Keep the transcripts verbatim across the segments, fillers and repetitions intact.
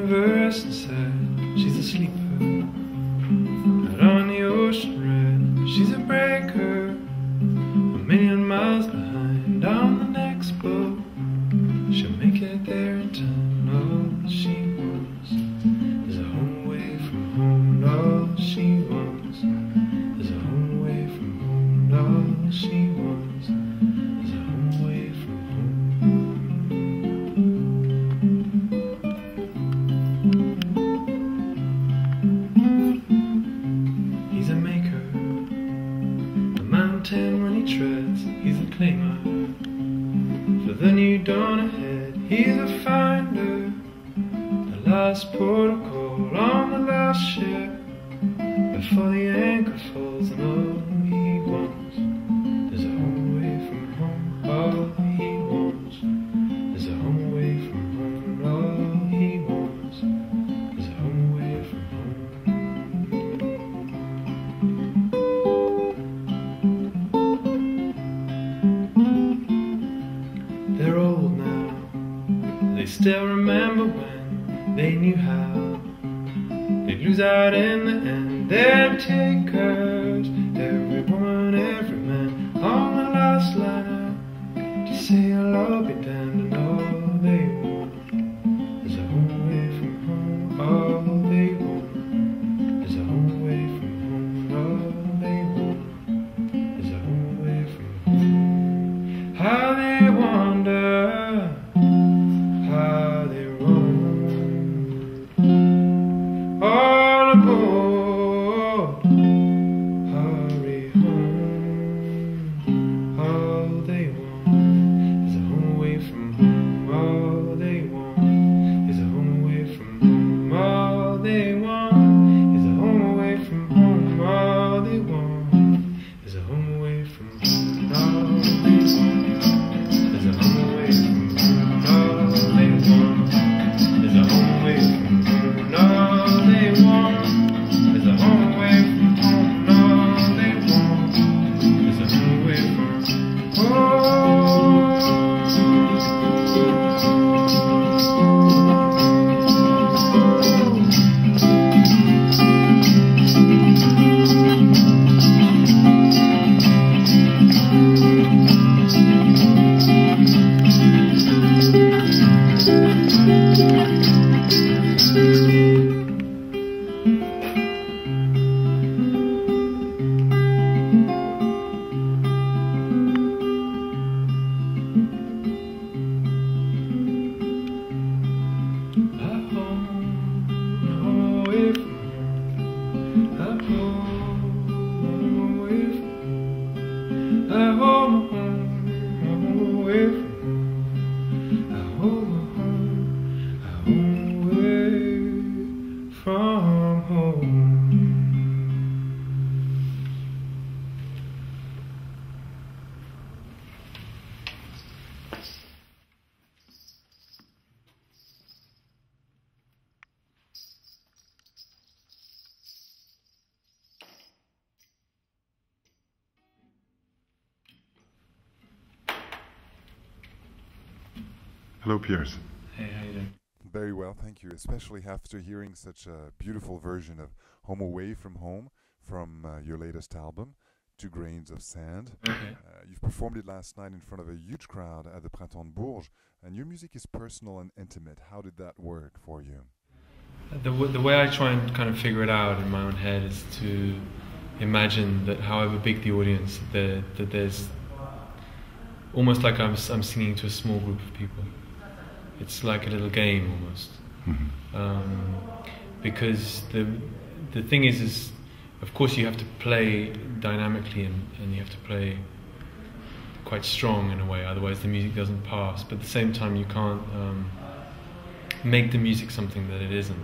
universe and said she's a sleeper. Out on the ocean red, she's a breaker. A million miles behind on the next boat. She'll make it there in time. All she wants is a home away from home. All she wants is a home away from home. All she wants is a home away from home. He's a maker, a mountain when he treads. He's a claimer for the new dawn ahead. He's a finder, the last protocol on the last ship before the anchor falls. And all he wants is a home away from home. All he wants is a home away from home. All he wants is a home away from home. They're old now, they still remember when they knew how they'd lose out in the end. They're takers, every woman, every man on the last line out to say I'll all be damned. And all they want is a home away from home. All they want is a home away from home. All they want is a home away from home. How they wander, how they roam, all aboard, hurry home. All they want is a home away from home. All they want is a home away from home. All they want is a home away from home. All they want is a home away from home. All they want is a home away from home. All they want is a home away from home. All they want is a home away from home. All they want is a home away from home. Hello, Piers. Hey, how you doing? Very well, thank you. Especially after hearing such a beautiful version of Home Away from Home from uh, your latest album, Two Grains of Sand. Okay. Uh, you've performed it last night in front of a huge crowd at the Printemps de Bourges, and your music is personal and intimate. How did that work for you? The, w the way I try and kind of figure it out in my own head is to imagine that however big the audience, that, that there's almost like I'm, I'm singing to a small group of people. It's like a little game almost. Mm-hmm. um, because the the thing is, is of course you have to play dynamically and, and you have to play quite strong in a way, otherwise the music doesn't pass. But at the same time you can't um, make the music something that it isn't.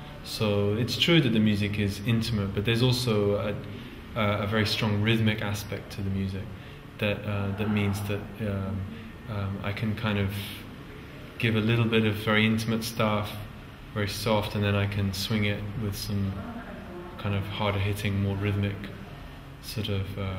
So it's true that the music is intimate, but there's also a, a, a very strong rhythmic aspect to the music that uh, that means that um, um, I can kind of give a little bit of very intimate stuff, very soft, and then I can swing it with some kind of harder hitting, more rhythmic sort of uh,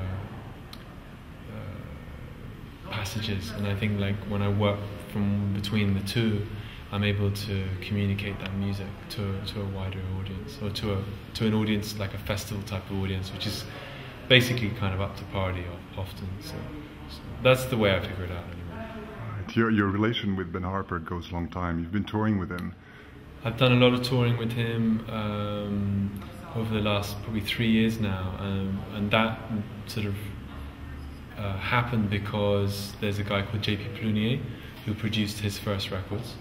uh, passages. And I think like when I work from between the two, I'm able to communicate that music to to a wider audience, or to a to an audience like a festival type of audience, which is basically kind of up to party often. So, so that's the way I figure it out anyway. Right. Your your relation with Ben Harper goes a long time. You've been touring with him. I've done a lot of touring with him um, over the last probably three years now, um, and that sort of uh, happened because there's a guy called J P Plunier who produced his first records.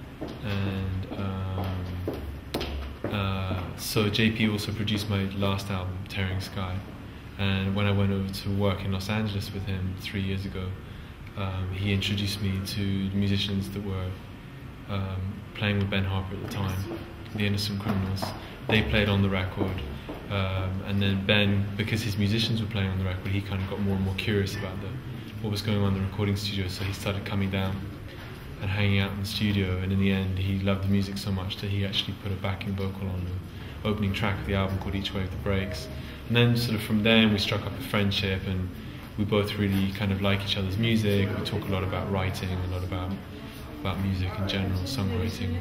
And um, uh, so J P also produced my last album, Tearing Sky. And when I went over to work in Los Angeles with him three years ago, um, he introduced me to the musicians that were um, playing with Ben Harper at the time, the Innocent Criminals. They played on the record, um, and then Ben, because his musicians were playing on the record, he kind of got more and more curious about the, what was going on in the recording studio, so he started coming down and hanging out in the studio, and in the end he loved the music so much that he actually put a backing vocal on the opening track of the album called Each Wave That Breaks. And then sort of from there we struck up a friendship, and we both really kind of like each other's music. We talk a lot about writing, a lot about about music in general, songwriting,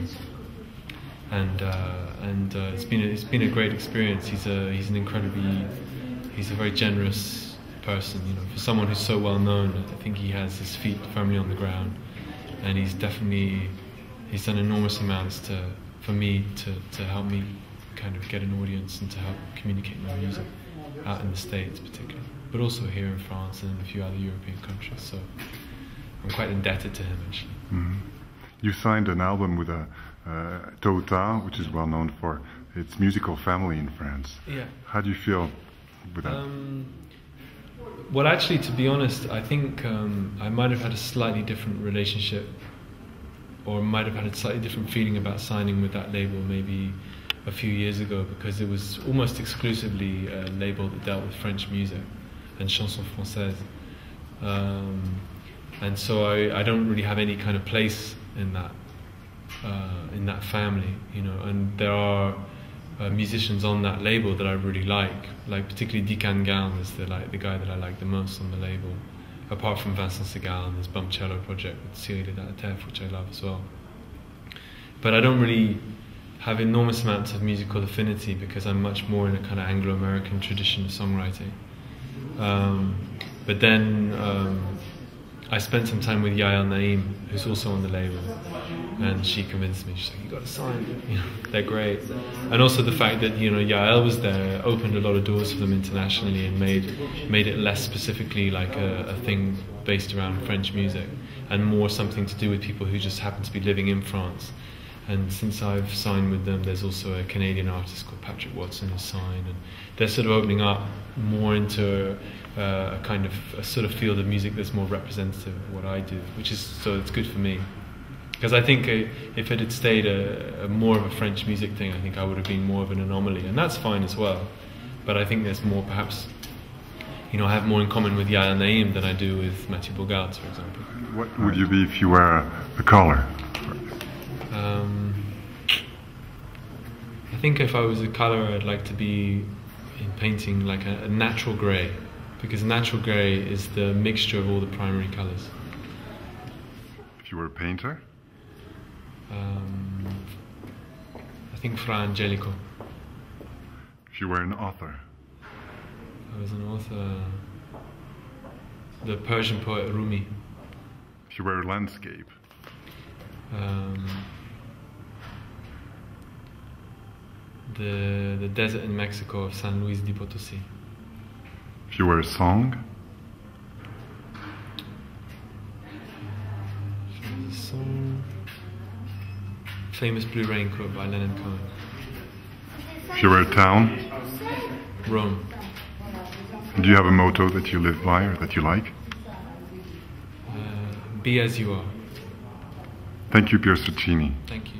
and uh, and uh, it's been a, it's been a great experience. He's a he's an incredibly he's a very generous person, you know, for someone who's so well known. I think he has his feet firmly on the ground. And he's definitely, he's done enormous amounts to, for me to, to help me kind of get an audience and to help communicate my music out in the States particularly, but also here in France and in a few other European countries. So I'm quite indebted to him actually. Mm-hmm. You signed an album with a uh, Tota, which is well known for its musical family in France. Yeah. How do you feel with that? Um, Well, actually, to be honest, I think um, I might have had a slightly different relationship, or might have had a slightly different feeling about signing with that label maybe a few years ago, because it was almost exclusively a label that dealt with French music and chansons françaises. Um, and so I, I don't really have any kind of place in that uh, in that family, you know. And there are Uh, musicians on that label that I really like, like particularly Dikan Galn is the like the guy that I like the most on the label. Apart from Vincent Segal and this Bump Cello project with Cyril Dahatef, which I love as well. But I don't really have enormous amounts of musical affinity because I'm much more in a kind of Anglo-American tradition of songwriting. Um, but then um, I spent some time with Yael Naim, who's also on the label, and she convinced me. She's like, "You got to sign them. You know, they're great." And also the fact that, you know, Yael was there opened a lot of doors for them internationally and made made it less specifically like a, a thing based around French music, and more something to do with people who just happen to be living in France. And since I've signed with them, there's also a Canadian artist called Patrick Watson who's signed, and they're sort of opening up more into uh, a kind of a sort of field of music that's more representative of what I do, which is so it's good for me. Because I think uh, if it had stayed a, a more of a French music thing, I think I would have been more of an anomaly, and that's fine as well. But I think there's more, perhaps, you know, I have more in common with Yael Naim than I do with Mathieu Bogarts, for example. What would you be if you were a, a color? Um, I think if I was a colour, I'd like to be in painting like a, a natural grey, because natural grey is the mixture of all the primary colours. If you were a painter? Um, I think Fra Angelico. If you were an author? I was an author, the Persian poet Rumi. If you were a landscape? Um, the the desert in Mexico of San Luis de Potosí. If you were a song? If it was a song, Famous Blue Raincoat by Leonard Cohen. If you were a town? Rome. Do you have a motto that you live by or that you like? Uh, be as you are. Thank you, Piers Faccini. Thank you.